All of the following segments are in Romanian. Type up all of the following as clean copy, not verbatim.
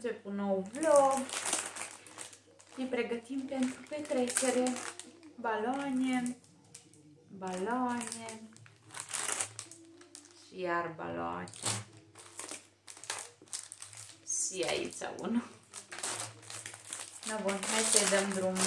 încep un nou vlog. Ne pregătim pentru petrecere. Baloane, baloane și iar baloane. Și aici unul. Da, bun, hai să-i dăm drumul.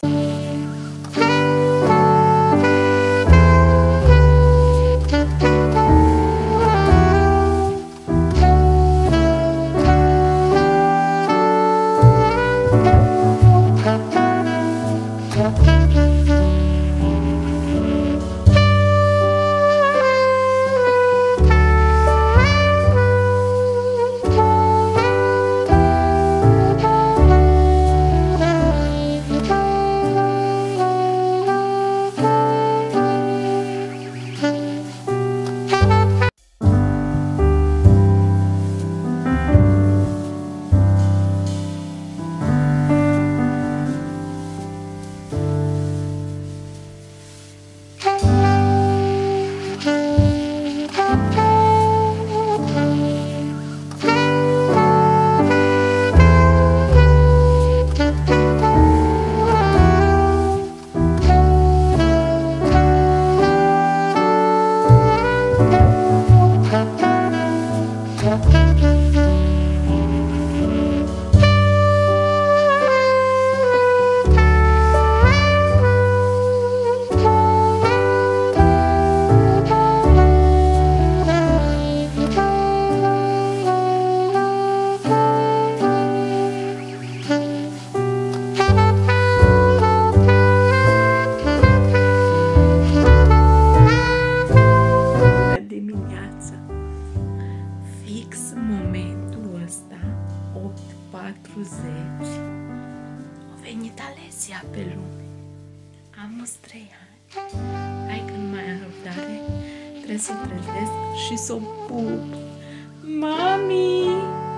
A venit Alesia pe lume. Am 3 ani. Hai că nu mai am răbdare. Trebuie să o trezesc și să o pup. Mami!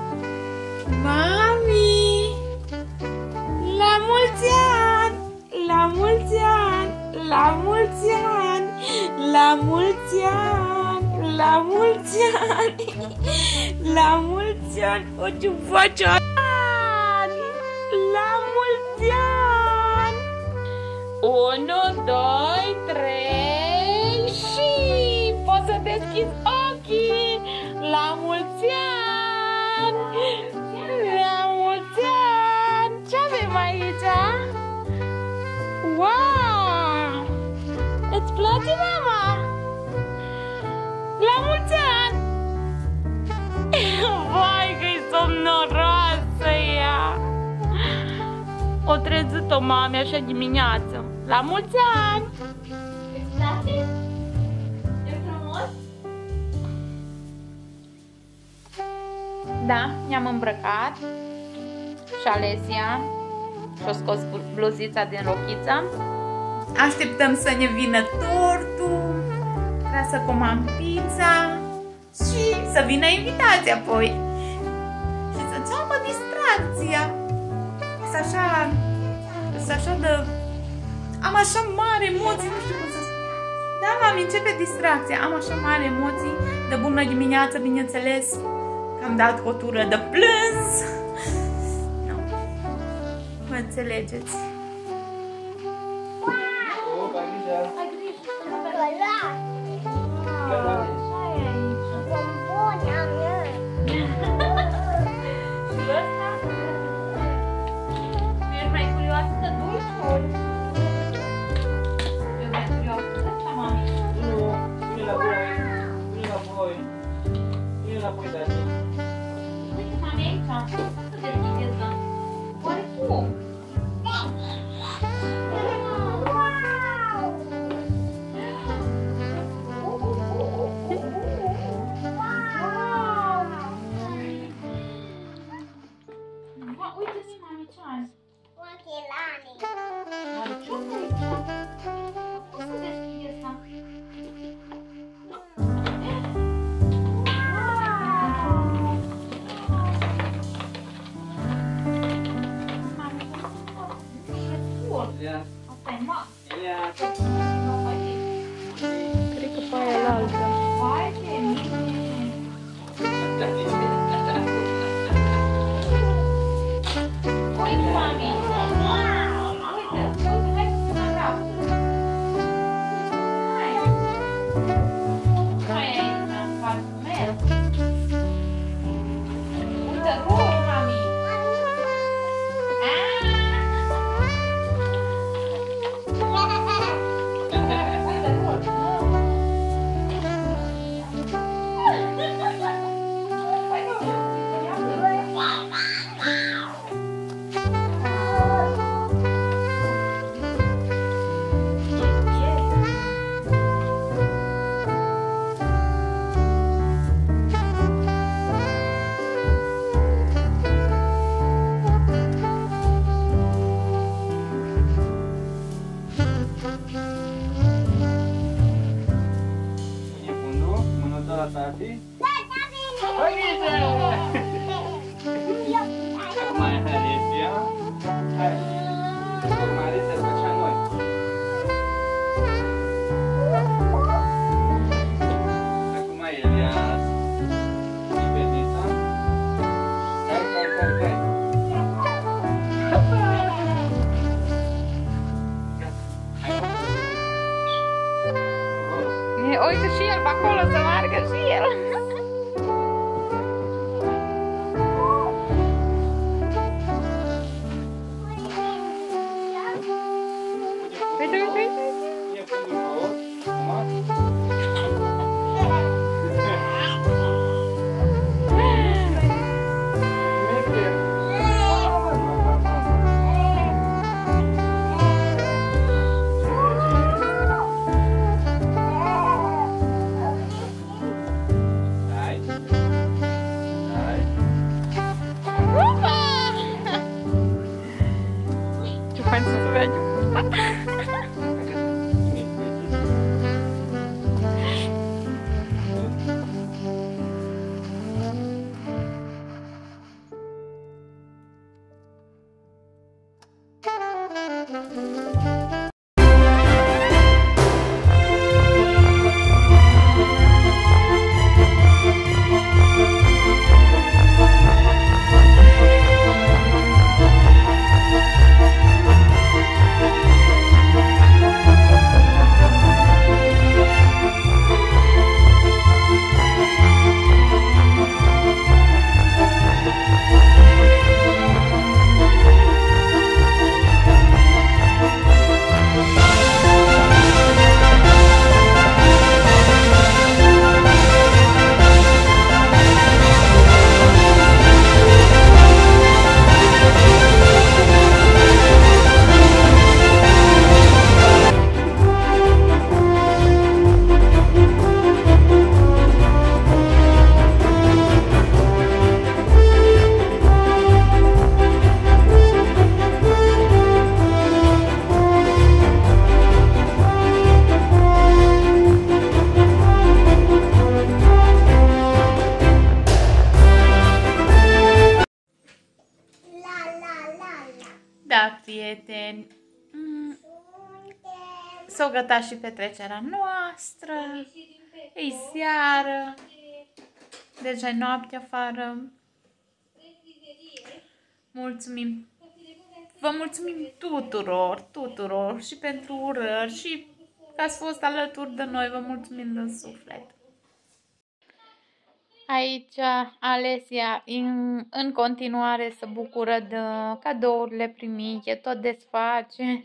Mami! La mulți ani! La mulți ani! La mulți ani! La mulți ani! La mulți ani! La mulți ani! O ce faci? La mulți ani! 1, 2, 3 și poți să deschizi ochii! La mulți ani! La mulți ani! Ce avem aici? Wow! Îți place, mama? La mulți ani! Vai că-i somnoroasă ea! O trezit-o mami așa dimineață. La mulți ani! Îți place? E frumos? Da, ne-am îmbrăcat. Și Alesia și-a scos bluzița din rochiță. Așteptăm să ne vină tortul. Trebuie să comand pizza. Și să vină invitația apoi. Și să înceapă distracția. Să așa de... Am așa mari emoții, nu știu cum să spun. Da, mami, începe distracția. Am așa mari emoții de bună dimineață, bineînțeles. Că am dat o tură de plâns. Nu. Vă înțelegeți. Ai grijă. Cred că pe aia altă. Hai de mine! la tati? Hai, bine! Mai Alicia? Hai! Urmare să facem noi. Acum Elias și Benita. Hai. Uite și el pe acolo să meargă și el. Uite. E fundul jos. Acum. Ce fain să se vede. Da, prieteni, s-o gătat și petrecerea noastră, e seară, deja e noapte afară. Mulțumim, vă mulțumim tuturor și pentru urări și că ați fost alături de noi, vă mulțumim din suflet. Aici Alesia în continuare se bucură de cadourile primite, tot desface.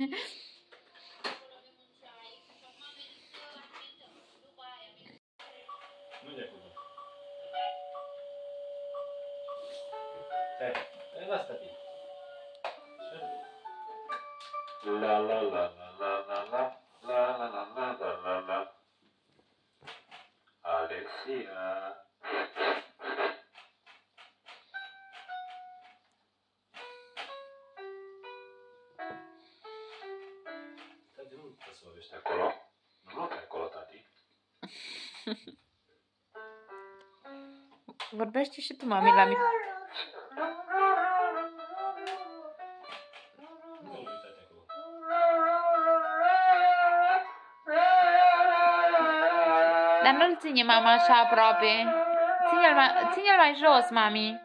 La. Alesia. Tati, nu trebuie să vorbești acolo. Nu pe acolo, tati. Vorbește și tu, mami, la mine. Dar nu-l ține mama așa aproape. Ține-l mai jos, mami.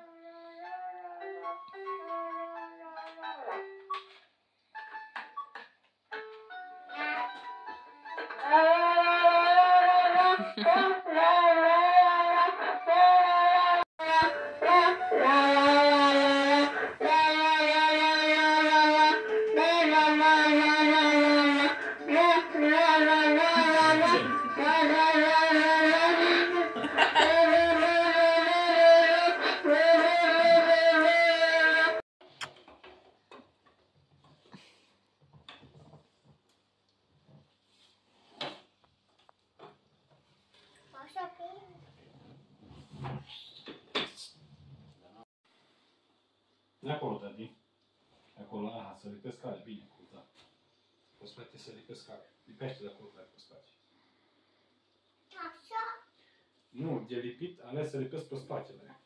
De acolo, tati. Acolo, aha, să lipeți care. Bine, acolo, da. Poți plăti să lipeți care. Lipește de acolo, care poți face. Așa? Nu, de lipit, ales să lipesc pe spatele.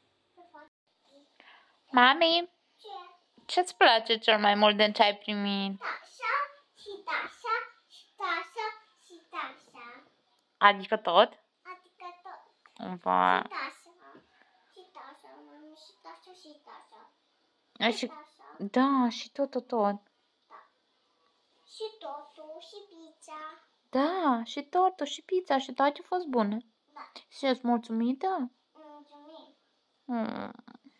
Mami, Ce? ce-ți place cel mai mult din ce ai primit? Așa și așa și așa și așa. Adică tot? Adică tot. Va. Și așa. Și așa, mami, și așa și așa. Și, da, și tot. Și totul, și pizza. Da, și tortul, și pizza, și toate au fost bune. Da. Și ești mulțumită? Mulțumim. Hmm.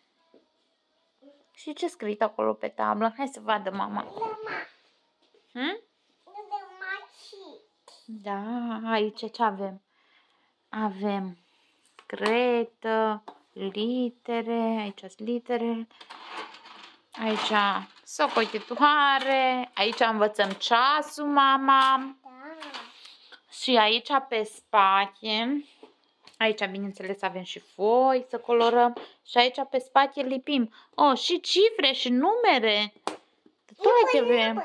Și ce scris acolo pe tablă? Hai să vadă mama. Lăma. Hmm? Lămaci. Da, aici ce avem? Avem cretă, litere, aici sunt litere, aici socotitoare, aici învățăm ceasul, mama. Da. Și aici pe spate, aici bineînțeles avem și foi să colorăm și aici pe spate lipim. Oh, și cifre și numere. Toate avem.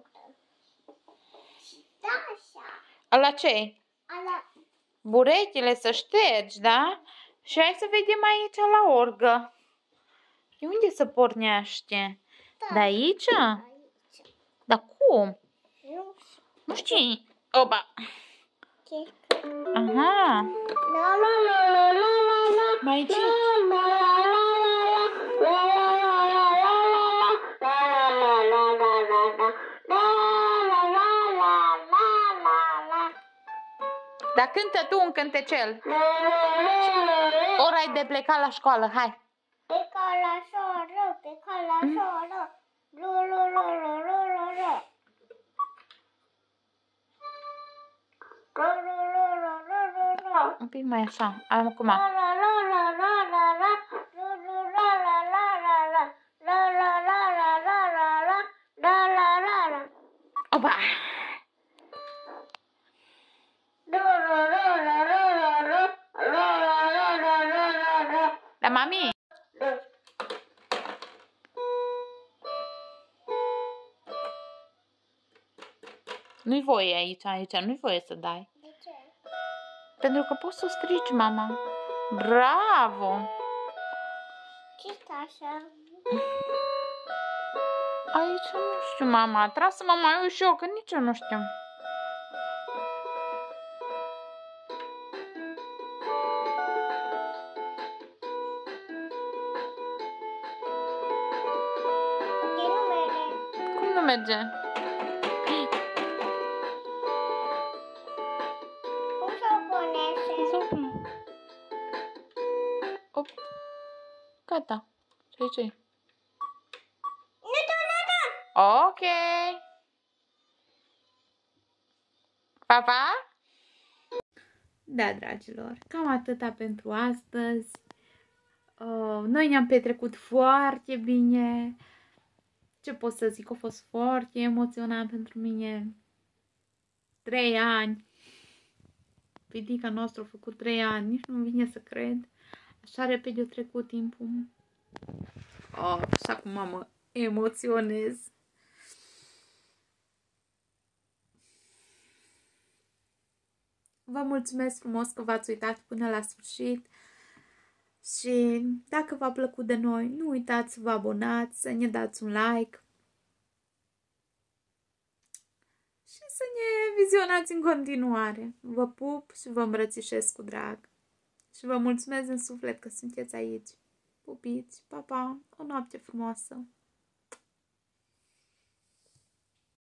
Și da, așa. Ala ce? Ala. Burechile să ștergi, da? Și hai să vedem aici la orgă. De unde se pornește? Da. De aici? Aici. Dar cum? Nu Nu știi. Oba. știu. Aha. Mai ce? Dar cântă tu un cântecel. Ora ai de plecat la școală, hai. Pe cala soră, pe cala soră. Ro. Un pic mai așa. Acum. Opa. La mami. Nu-i voie aici, nu-i voie să dai. De ce? Pentru că poți să o strici, mama. Bravo! Ce-ți așa? Aici nu știu, mama. Trebuie să mă mai uit și eu, că nici eu nu știu. De numere. Cum nu merge? Cum să o puneți? Op. Gata. Ce? Ok. Pa! Da, dragilor, cam atâta pentru astăzi. Noi ne-am petrecut foarte bine. Ce pot să zic, a fost foarte emoționant pentru mine. 3 ani. Pitica nostru a făcut 3 ani, nici nu vine să cred. Așa repede a trecut timpul. Așa cum mă emoționez. Vă mulțumesc frumos că v-ați uitat până la sfârșit și dacă v-a plăcut de noi, nu uitați să vă abonați, să ne dați un like și să ne vizionați în continuare. Vă pup și vă îmbrățișez cu drag și vă mulțumesc în suflet că sunteți aici. Pupiți, pa, pa, o noapte frumoasă!